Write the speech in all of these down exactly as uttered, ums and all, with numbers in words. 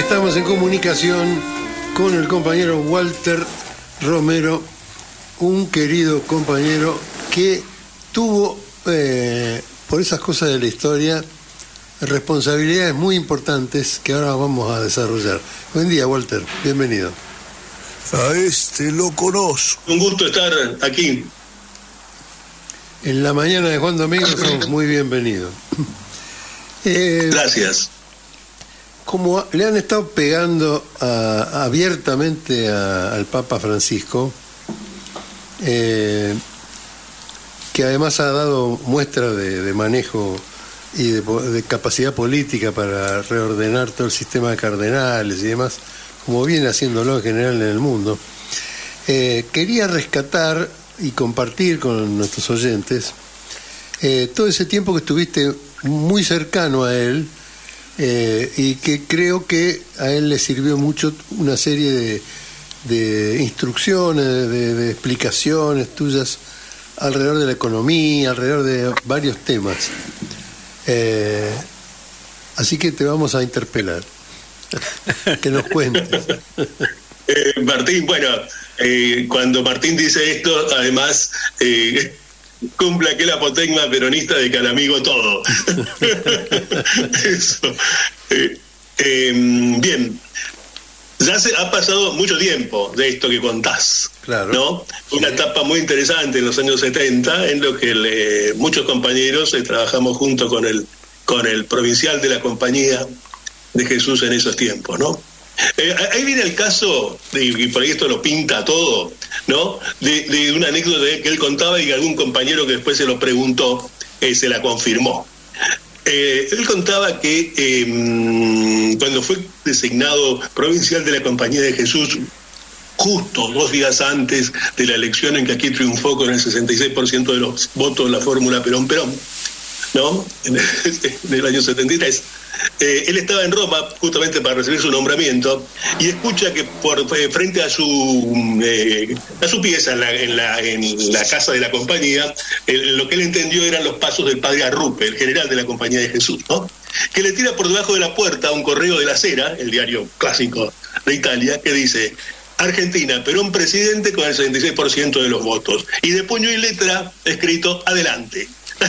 Estamos en comunicación con el compañero Walter Romero, un querido compañero que tuvo, eh, por esas cosas de la historia, responsabilidades muy importantes que ahora vamos a desarrollar. Buen día, Walter, bienvenido. A este lo conozco. Un gusto estar aquí. En la mañana de Juan Domingo son muy bienvenidos. Eh, Gracias. Como le han estado pegando a, abiertamente a, al Papa Francisco, eh, que además ha dado muestra de, de manejo y de, de capacidad política para reordenar todo el sistema de cardenales y demás, como viene haciéndolo en general en el mundo, eh, quería rescatar y compartir con nuestros oyentes eh, todo ese tiempo que estuviste muy cercano a él, eh, y que creo que a él le sirvió mucho una serie de, de instrucciones, de, de explicaciones tuyas alrededor de la economía, alrededor de varios temas. Eh, así que te vamos a interpelar. Que nos cuentes. Eh, Martín, bueno, eh, cuando Martín dice esto, además eh, cumple aquel apotegma peronista de que al amigo todo. Eso. Eh, eh, bien, ya se ha pasado mucho tiempo de esto que contás, claro, ¿no? Una sí. etapa muy interesante en los años setenta, en lo que le, muchos compañeros eh, trabajamos junto con el, con el provincial de la Compañía de Jesús en esos tiempos, ¿no? Eh, ahí viene el caso, de, y por ahí esto lo pinta todo, ¿no? De, de una anécdota que él contaba y que algún compañero que después se lo preguntó eh, se la confirmó. Eh, él contaba que eh, cuando fue designado provincial de la Compañía de Jesús, justo dos días antes de la elección en que aquí triunfó con el sesenta y seis por ciento de los votos la fórmula Perón-Perón, ¿no? En el, en el año setenta y tres. Eh, él estaba en Roma justamente para recibir su nombramiento y escucha que por eh, frente a su eh, a su pieza en la, en la, en la casa de la Compañía, eh, lo que él entendió eran los pasos del padre Arrupe, el general de la Compañía de Jesús, ¿no? Que le tira por debajo de la puerta un correo de la Sera, el diario clásico de Italia, que dice: Argentina, Perón presidente con el setenta y seis por ciento de los votos, y de puño y letra escrito: adelante.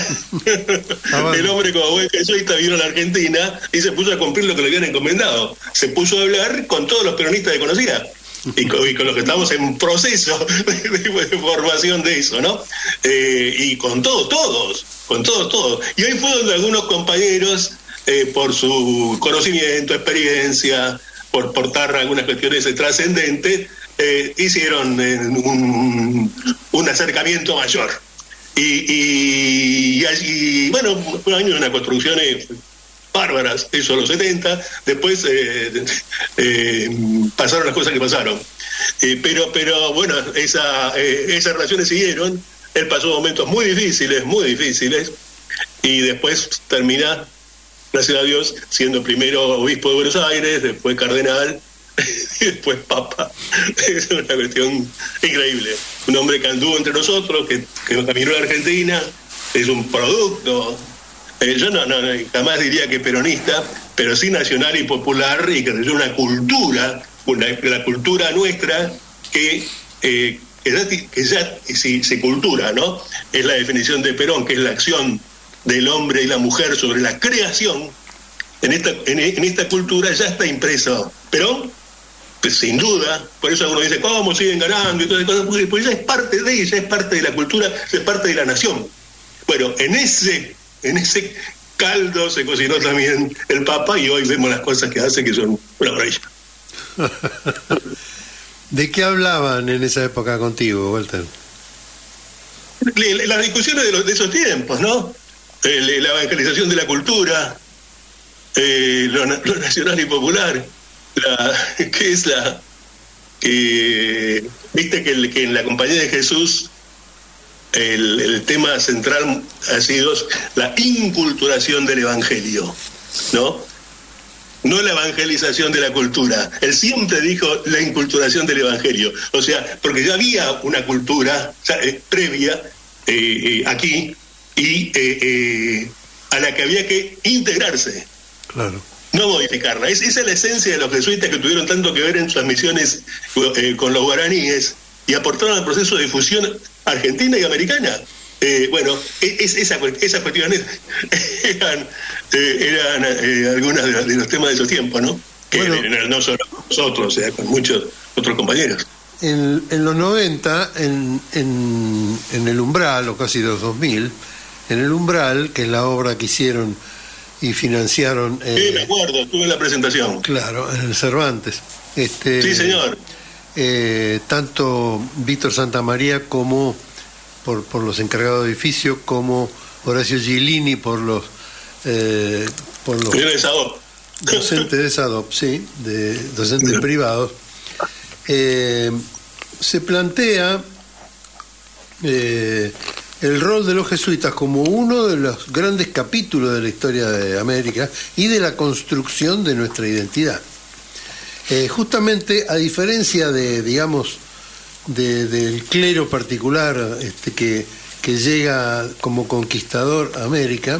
Ah, bueno. El hombre, como buen jesuita, vino a la Argentina y se puso a cumplir lo que le habían encomendado. Se puso a hablar con todos los peronistas que conocía y con, y con los que estamos en proceso de, de, de formación de eso, ¿no? Eh, y con todos, todos, con todos, todos. Y ahí fue donde algunos compañeros, eh, por su conocimiento, experiencia, por portar algunas cuestiones trascendentes, eh, hicieron eh, un, un acercamiento mayor. Y, y, y bueno, un año de unas construcciones bárbaras, eso en los setenta, después eh, eh, pasaron las cosas que pasaron. Eh, pero, pero bueno, esa, eh, esas relaciones siguieron, él pasó momentos muy difíciles, muy difíciles, y después termina, gracias a Dios, siendo primero obispo de Buenos Aires, después cardenal, y después papa. Es una cuestión increíble. Un hombre que anduvo entre nosotros, que, que caminó a la Argentina, es un producto, eh, yo no, no, no jamás diría que peronista, pero sí nacional y popular, y que es una cultura, una, la cultura nuestra que, eh, que ya, que ya se, se cultura, ¿no? Es la definición de Perón, que es la acción del hombre y la mujer sobre la creación. En esta, en, en esta cultura ya está impreso Perón, pues sin duda, por eso algunos dicen, ¿cómo siguen ganando? Y todas esas cosas, pues ya es parte de ella, es parte de la cultura, es parte de la nación. Bueno, en ese, en ese caldo se cocinó también el Papa y hoy vemos las cosas que hace que son una maravilla. ¿De qué hablaban en esa época contigo, Walter? Las discusiones de, los, de esos tiempos, ¿no? La evangelización de la cultura, eh, lo, lo nacional y popular. La, ¿Qué es la? Que, Viste que, el, que en la Compañía de Jesús el, el tema central ha sido la inculturación del Evangelio, ¿no? No la evangelización de la cultura. Él siempre dijo la inculturación del Evangelio. O sea, porque ya había una cultura o sea, eh, previa eh, eh, aquí y eh, eh, a la que había que integrarse. Claro. no modificarla. Es, esa es la esencia de los jesuitas que tuvieron tanto que ver en sus misiones eh, con los guaraníes y aportaron al proceso de difusión argentina y americana. Eh, bueno, es, esa, esas cuestiones eran, eh, eran eh, algunas de, de los temas de esos tiempos, ¿no? Que bueno, no solo nosotros, o sea, con muchos otros compañeros. En, en los noventa, en, en, en el Umbral, o casi los dos mil, en el Umbral, que es la obra que hicieron y financiaron... Eh, sí, me acuerdo, estuve en la presentación. Claro, en el Cervantes. Este, sí, señor. Eh, tanto Víctor Santamaría como por, por los encargados de edificio, como Horacio Gilini por los... Eh, por los de SADOP. Docentes de SADOP, sí, de docentes sí. privados. Eh, se plantea eh, el rol de los jesuitas como uno de los grandes capítulos de la historia de América y de la construcción de nuestra identidad. Eh, justamente a diferencia de, digamos, de, del clero particular este, que, que llega como conquistador a América,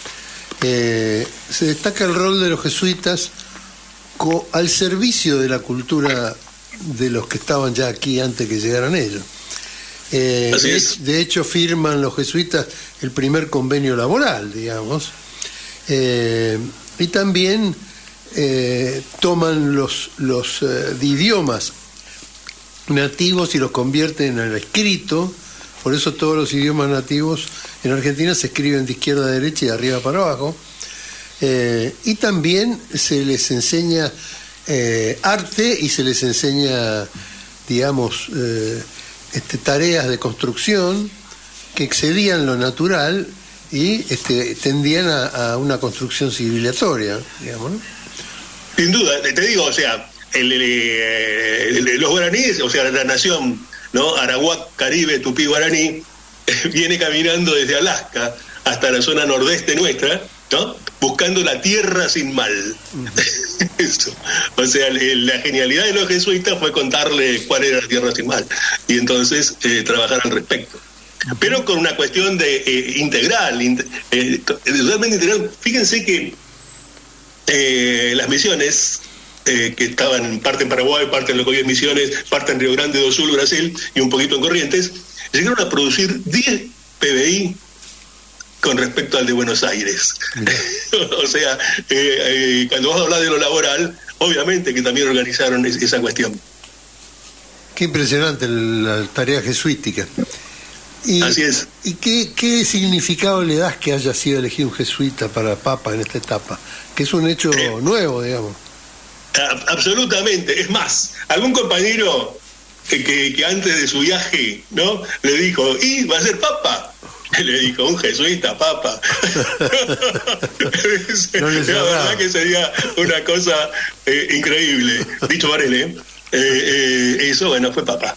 eh, se destaca el rol de los jesuitas co, al servicio de la cultura de los que estaban ya aquí antes que llegaran ellos. Eh, de, de hecho, firman los jesuitas el primer convenio laboral, digamos, eh, y también eh, toman los, los eh, idiomas nativos y los convierten en el escrito. Por eso todos los idiomas nativos en Argentina se escriben de izquierda a derecha y de arriba para abajo. Eh, y también se les enseña Eh, arte y se les enseña, digamos, eh, este, tareas de construcción que excedían lo natural y este, tendían a, a una construcción civilizatoria, digamos, ¿no? Sin duda, te digo, o sea, el, el, el, los guaraníes, o sea, la nación, ¿no? Arawak, Caribe, Tupí, Guaraní, viene caminando desde Alaska hasta la zona nordeste nuestra, ¿no? Buscando la tierra sin mal. Eso. O sea, la genialidad de los jesuitas fue contarle cuál era la tierra sin mal y entonces eh, trabajar al respecto. Pero con una cuestión de eh, integral, in, eh, totalmente integral. Fíjense que eh, las misiones eh, que estaban parte en Paraguay, parte en lo que hoy es Misiones, parte en Río Grande do Sul, Brasil, y un poquito en Corrientes, llegaron a producir diez P B I con respecto al de Buenos Aires. O sea, eh, eh, cuando vas a hablar de lo laboral, obviamente que también organizaron es, esa cuestión. Qué impresionante la tarea jesuítica. Y, Así es. ¿Y qué, qué significado le das que haya sido elegido un jesuita para Papa en esta etapa? Que es un hecho eh, nuevo, digamos. A, absolutamente. Es más, algún compañero que, que, que antes de su viaje, ¿no?, le dijo, ¿y va a ser Papa? Le dijo, un jesuita, Papa. No la verdad que sería una cosa eh, increíble. Dicho Varela, eh, eh, eso, bueno, fue Papa.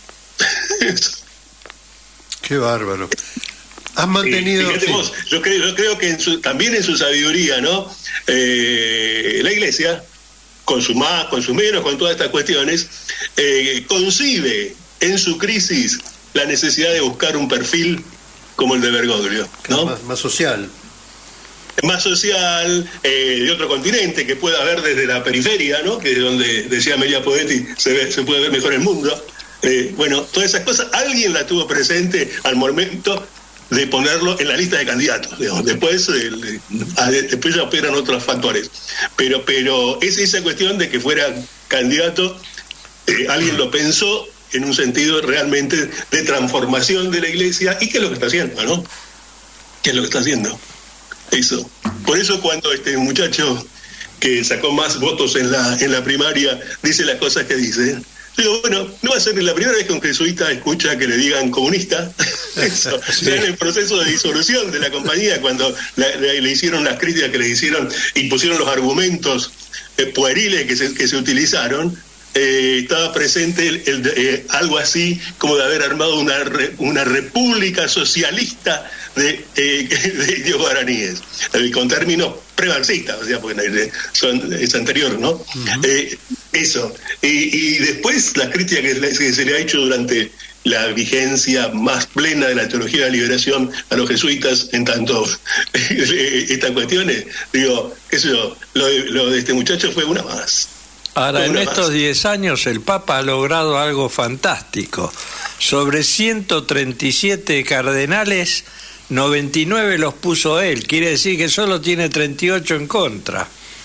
Qué bárbaro. Has mantenido... Eh, sí. vos, yo, creo, yo creo que en su, también en su sabiduría, ¿no? Eh, la Iglesia, con su más, con su menos, con todas estas cuestiones, eh, concibe en su crisis la necesidad de buscar un perfil como el de Bergoglio, ¿no? Más, más social. Más social, eh, de otro continente, que pueda ver desde la periferia, ¿no? Que es donde, decía Amelia Poetti, se, ve, se puede ver mejor el mundo. Eh, bueno, todas esas cosas, alguien la tuvo presente al momento de ponerlo en la lista de candidatos, digamos. Después, eh, después ya operan otros factores. Pero, pero es esa cuestión de que fuera candidato, eh, alguien lo pensó en un sentido realmente de transformación de la Iglesia, y qué es lo que está haciendo, ¿no? ¿Qué es lo que está haciendo? Eso. Por eso cuando este muchacho que sacó más votos en la en la primaria dice las cosas que dice, digo, bueno, no va a ser la primera vez que un jesuita escucha que le digan comunista. Eso. Sí. Ya en el proceso de disolución de la compañía, cuando la, la, le hicieron las críticas que le hicieron y pusieron los argumentos eh, pueriles que se, que se utilizaron, Eh, estaba presente el, el, eh, algo así como de haber armado una re, una república socialista de, eh, de indios guaraníes, eh, con términos pre-marxistas, o sea, porque son, es anterior, ¿no? Uh-huh. eh, eso. Y, y después la crítica que, que se le ha hecho durante la vigencia más plena de la teología de la liberación a los jesuitas en tanto estas cuestiones. Digo, qué sé yo, lo de, lo de este muchacho fue una más. Ahora, en más. estos diez años el Papa ha logrado algo fantástico. Sobre ciento treinta y siete cardenales, noventa y nueve los puso él. Quiere decir que solo tiene treinta y ocho en contra.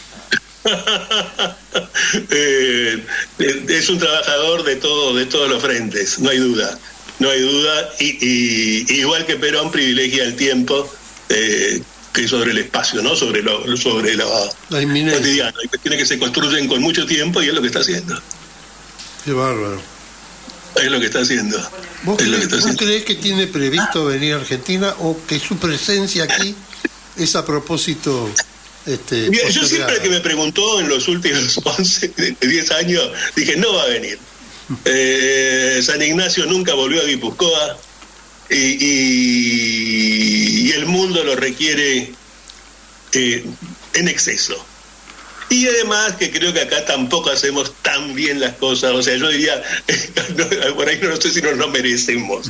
eh, es un trabajador de todo, de todos los frentes, no hay duda, no hay duda. Y, y igual que Perón privilegia el tiempo eh, que sobre el espacio, ¿no? Sobre lo, sobre lo cotidiano. Hay cuestiones que se construyen con mucho tiempo y es lo que está haciendo. Qué bárbaro. Es lo que está haciendo. ¿Vos, es crees, lo que, está ¿vos haciendo. crees que tiene previsto venir a Argentina o que su presencia aquí es a propósito? Este, Mira, yo siempre que me preguntó en los últimos once, diez años, dije, no va a venir. Eh, San Ignacio nunca volvió a Guipúzcoa y, y, y el mundo lo requiere eh, en exceso. Y además que creo que acá tampoco hacemos tan bien las cosas, o sea, yo diría, no, por ahí no sé si nos lo merecemos.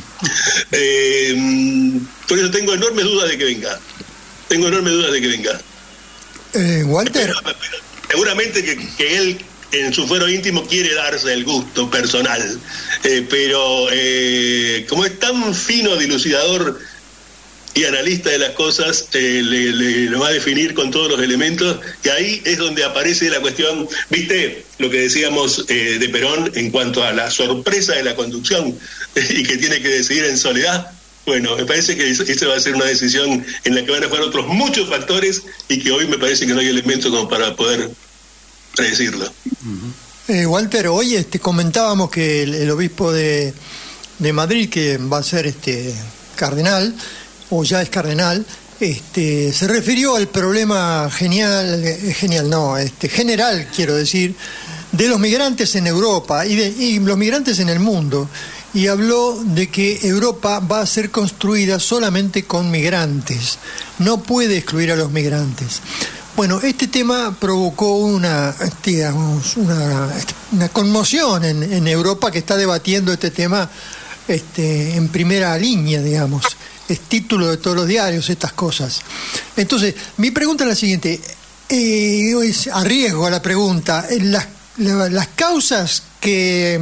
Eh, por eso tengo enormes dudas de que venga. Tengo enormes dudas de que venga. Eh, Walter. Pero, pero, seguramente que, que él en su fuero íntimo quiere darse el gusto personal, eh, pero eh, como es tan fino dilucidador y analista de las cosas, eh, le, le, lo va a definir con todos los elementos, y ahí es donde aparece la cuestión, viste lo que decíamos eh, de Perón en cuanto a la sorpresa de la conducción y que tiene que decidir en soledad. Bueno, me parece que esa va a ser una decisión en la que van a jugar otros muchos factores y que hoy me parece que no hay elementos como para poder predecirlo. Eh, Walter, hoy este, comentábamos que el, el obispo de, de Madrid, que va a ser este cardenal, o ya es cardenal, este, se refirió al problema genial, eh, genial no, este, general, quiero decir, de los migrantes en Europa y, de, y los migrantes en el mundo. Y habló de que Europa va a ser construida solamente con migrantes, no puede excluir a los migrantes. Bueno, este tema provocó una, digamos, una, una conmoción en, en Europa, que está debatiendo este tema este, en primera línea, digamos. Es título de todos los diarios, estas cosas. Entonces, mi pregunta es la siguiente, eh, es, arriesgo a la pregunta, las, las causas que...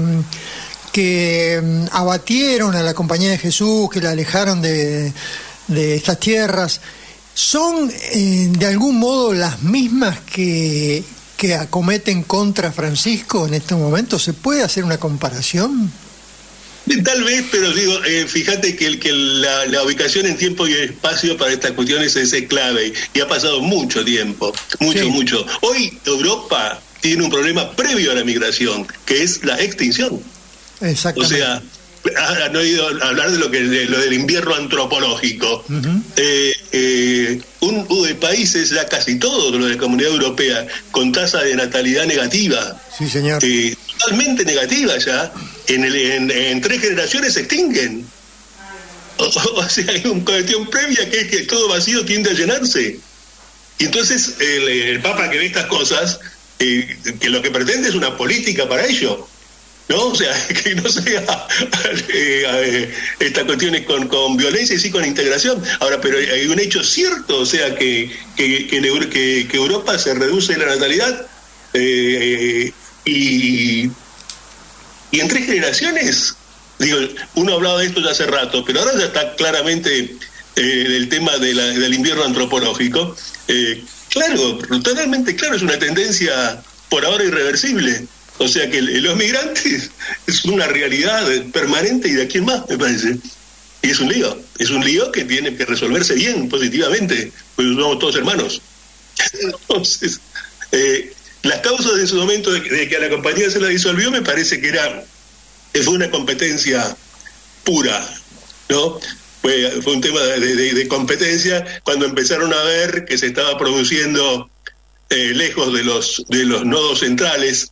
que abatieron a la Compañía de Jesús, que la alejaron de, de estas tierras, ¿son eh, de algún modo las mismas que, que acometen contra Francisco en este momento? ¿Se puede hacer una comparación? Tal vez, pero digo, eh, fíjate que, el, que la, la ubicación en tiempo y espacio para estas cuestiones es, es clave, y ha pasado mucho tiempo, mucho, sí. mucho. Hoy Europa tiene un problema previo a la migración, que es la extinción. O sea, han oído hablar de lo que de lo del invierno antropológico. Uh-huh. eh, eh, un, un de países, ya casi todos los de la Comunidad Europea, con tasa de natalidad negativa. Sí, señor. Eh, totalmente negativa ya. En, el, en, en tres generaciones se extinguen. O, o sea, hay una cuestión previa que es que todo vacío tiende a llenarse. Y entonces el, el Papa que ve estas cosas, eh, que lo que pretende es una política para ello. ¿No? O sea, que no sea eh, eh, estas cuestiones con, con violencia y sí con integración. Ahora, pero hay un hecho cierto, o sea, que, que, que, que, que Europa se reduce la natalidad eh, y, y en tres generaciones, digo, uno hablaba de esto ya hace rato, pero ahora ya está claramente eh, el tema de la, del invierno antropológico. Eh, claro, totalmente claro, es una tendencia por ahora irreversible. O sea que los migrantes es una realidad permanente y de aquí en más, me parece. Y es un lío, es un lío que tiene que resolverse bien, positivamente, pues somos todos hermanos. Entonces, eh, las causas en su momento de, de que a la compañía se la disolvió, me parece que era que fue una competencia pura, ¿no? Fue, fue un tema de, de, de competencia cuando empezaron a ver que se estaba produciendo eh, lejos de los, de los nodos centrales,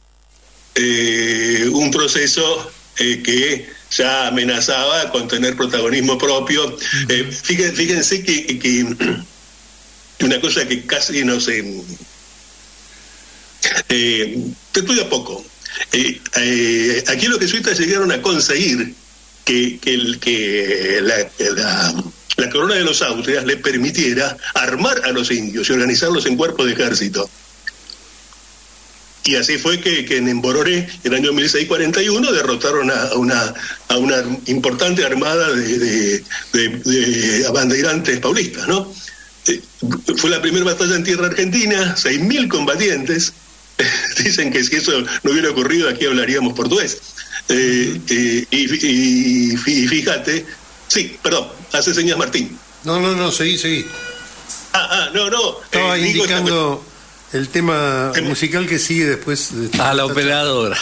Eh, un proceso eh, que ya amenazaba con tener protagonismo propio. Eh, fíjense, fíjense que, que una cosa que casi no sé, eh, te estudia poco. Eh, eh, aquí los jesuitas llegaron a conseguir que que, que, el, que la, la, la corona de los Austrias le permitiera armar a los indios y organizarlos en cuerpos de ejército. Y así fue que, que en Embororé, en el año mil seiscientos cuarenta y uno, derrotaron a, a, una, a una importante armada de, de, de, de abandeirantes paulistas, ¿no? Eh, fue la primera batalla en tierra argentina, seis mil combatientes. Dicen que si eso no hubiera ocurrido, aquí hablaríamos portugués. Eh, eh, y, y, y fíjate, sí, perdón, hace señas Martín. No, no, no, seguí, seguí. Ah, ah, no, no. Estaba eh, indicando digo, el tema eh, musical que sigue después. De a la operadora.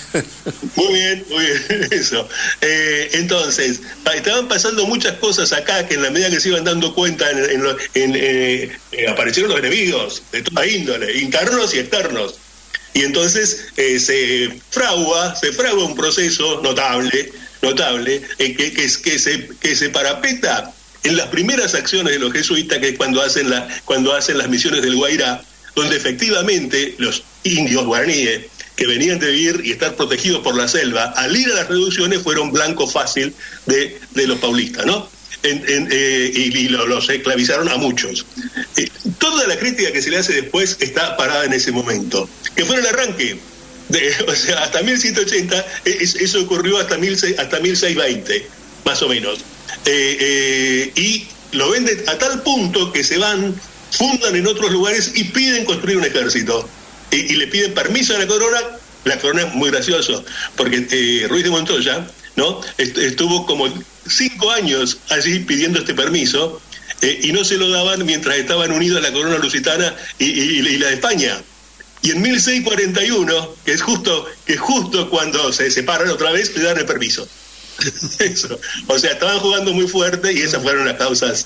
Muy bien, muy bien, eso. Eh, entonces, estaban pasando muchas cosas acá que en la medida que se iban dando cuenta, en, en, en, eh, eh, aparecieron los enemigos de toda índole, internos y externos. Y entonces eh, se fragua, se fragua un proceso notable, notable, eh, que, que, que, se, que se parapeta en las primeras acciones de los jesuitas, que es cuando hacen, la, cuando hacen las misiones del Guairá, donde efectivamente los indios guaraníes que venían de vivir y estar protegidos por la selva, al ir a las reducciones fueron blanco fácil de, de los paulistas, ¿no? En, en, eh, y, y los, los esclavizaron a muchos. Eh, toda la crítica que se le hace después está parada en ese momento, que fue el arranque. De, o sea, hasta mil ciento ochenta, es, eso ocurrió hasta, mil, hasta mil seiscientos veinte, más o menos. Eh, eh, y lo ven de, a tal punto que se van, fundan en otros lugares y piden construir un ejército. Y, y le piden permiso a la corona. La corona es muy gracioso, porque eh, Ruiz de Montoya, ¿no?, estuvo como cinco años allí pidiendo este permiso, eh, y no se lo daban mientras estaban unidos la corona lusitana y, y, y la de España. Y en mil seiscientos cuarenta y uno, que es justo, que es justo cuando se separan otra vez, le dan el permiso. Eso. O sea, estaban jugando muy fuerte y esas fueron las causas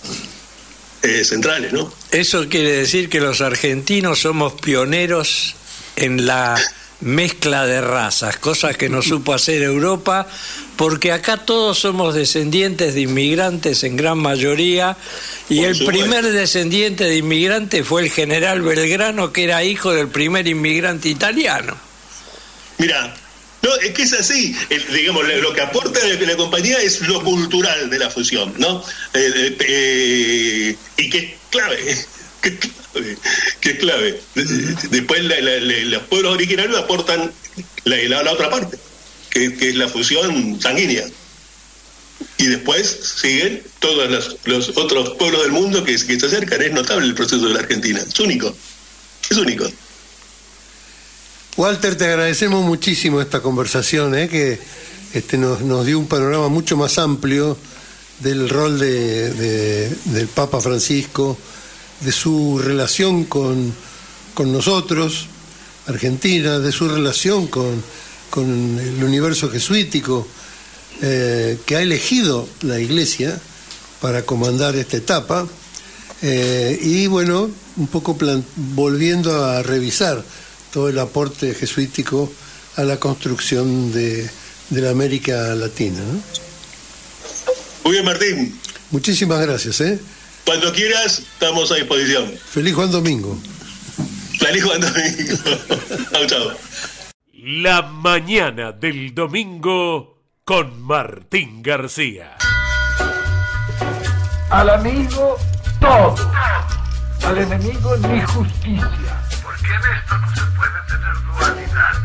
eh, centrales, ¿no? Eso quiere decir que los argentinos somos pioneros en la mezcla de razas, cosas que no supo hacer Europa, porque acá todos somos descendientes de inmigrantes en gran mayoría, y Por el supuesto. primer descendiente de inmigrante fue el general Belgrano, que era hijo del primer inmigrante italiano. Mira, no, es que es así. El, digamos, lo que aporta la, la compañía es lo cultural de la fusión, ¿no? Eh, eh, eh, y que es clave, que es clave, que es clave. Después la, la, la, los pueblos originarios aportan la, la, la otra parte, que, que es la fusión sanguínea. Y después siguen todos los, los otros pueblos del mundo que, que se acercan. Es notable el proceso de la Argentina. Es único. Es único. Walter, te agradecemos muchísimo esta conversación, ¿eh? que este, nos, nos dio un panorama mucho más amplio del rol de, de, del Papa Francisco, de su relación con, con nosotros, Argentina, de su relación con, con el universo jesuítico, eh, que ha elegido la Iglesia para comandar esta etapa, eh, y bueno, un poco plan, volviendo a revisar todo el aporte jesuítico a la construcción de, de la América Latina, ¿no? Muy bien, Martín. Muchísimas gracias, ¿eh? Cuando quieras, estamos a disposición. Feliz Juan Domingo. Feliz Juan Domingo. Chau, chau. La mañana del domingo con Martín García. Al amigo todo, al enemigo ni justicia. Porque en esto no se puede tener dualidad.